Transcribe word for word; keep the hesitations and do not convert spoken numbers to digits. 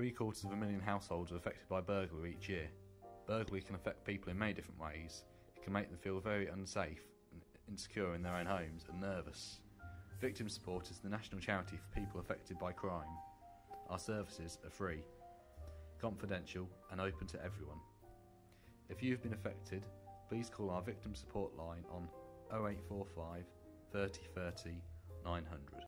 Three quarters of a million households are affected by burglary each year. Burglary can affect people in many different ways. It can make them feel very unsafe and insecure in their own homes and nervous. Victim Support is the national charity for people affected by crime. Our services are free, confidential and open to everyone. If you have been affected, please call our Victim Support line on oh eight four five, thirty, thirty, nine hundred.